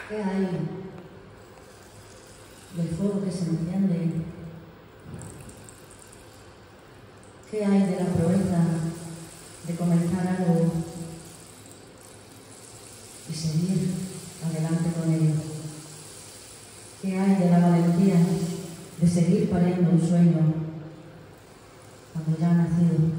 ¿Qué hay del fuego que se enciende? ¿Qué hay de la proeza de comenzar algo y seguir adelante con ello? ¿Qué hay de la valentía de seguir pariendo un sueño cuando ya ha nacido?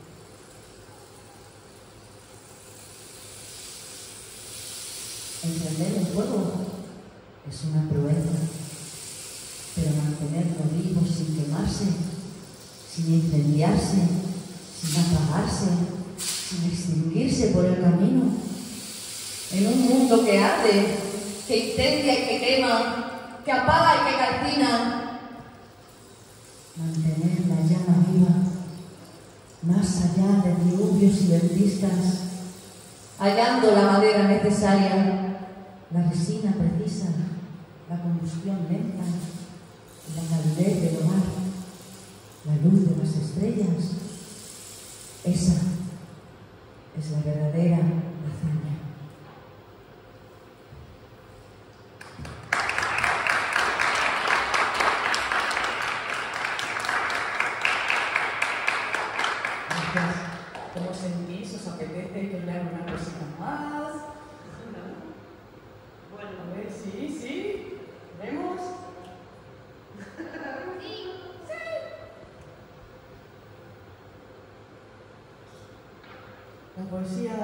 Encender un fuego es una proeza, pero mantenerlo vivo sin quemarse, sin incendiarse, sin apagarse, sin extinguirse por el camino, en un mundo que arde, que incendia y que quema, que apaga y que calcina, mantener la llama viva, más allá de diluvios y ventiscas, hallando la madera necesaria, la resina precisa, la combustión lenta, la calidez del hogar, la luz de las estrellas. Esa es la verdadera hazaña. Gracias. ¿Cómo sentís? ¿Os apetece que os lea una cosita más? Bueno, a ver, sí. ¿Vemos? Sí. La poesía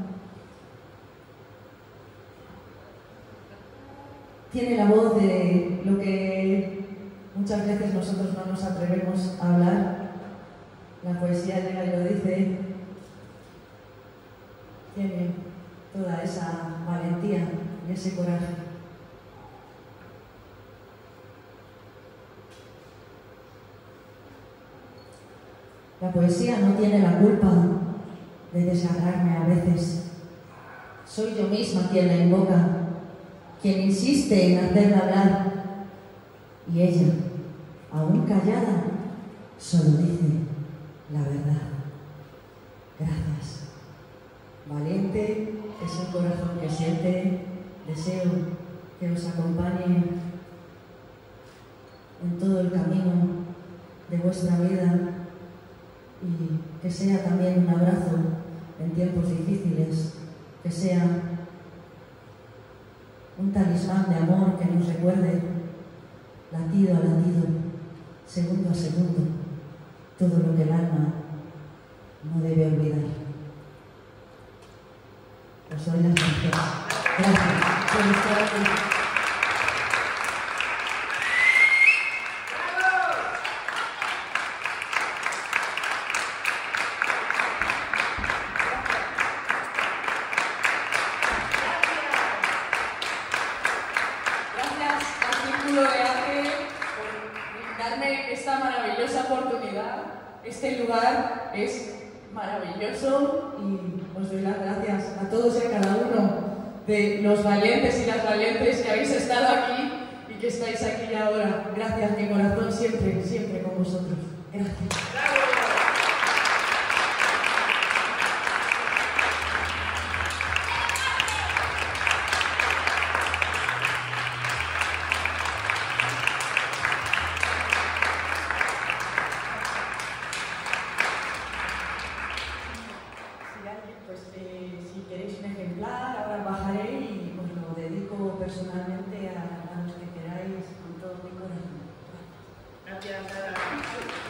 tiene la voz de lo que muchas veces nosotros no nos atrevemos a hablar. La poesía llega y lo dice. Tiene toda esa valentía y ese coraje. La poesía no tiene la culpa de desgarrarme a veces. Soy yo misma quien la invoca, quien insiste en hacerla hablar. Y ella, aún callada, solo dice la verdad. Gracias. Valiente es un corazón que siente. Deseo que os acompañe en todo el camino de vuestra vida y que sea también un abrazo en tiempos difíciles, que sea un talismán de amor que nos recuerde latido a latido, segundo a segundo, todo lo que el alma no debe olvidar. Os doy las gracias. Gracias por estar aquí. Gracias al Círculo de Arte por darme esta maravillosa oportunidad. Este lugar es maravilloso y os doy las gracias a todos y a cada uno de los valientes y las valientes que habéis estado aquí y que estáis aquí ahora. Gracias, mi corazón siempre, siempre con vosotros. Gracias. Si queréis un ejemplar, ahora bajaré y os lo dedico personalmente a los que queráis con todo mi corazón. Gracias.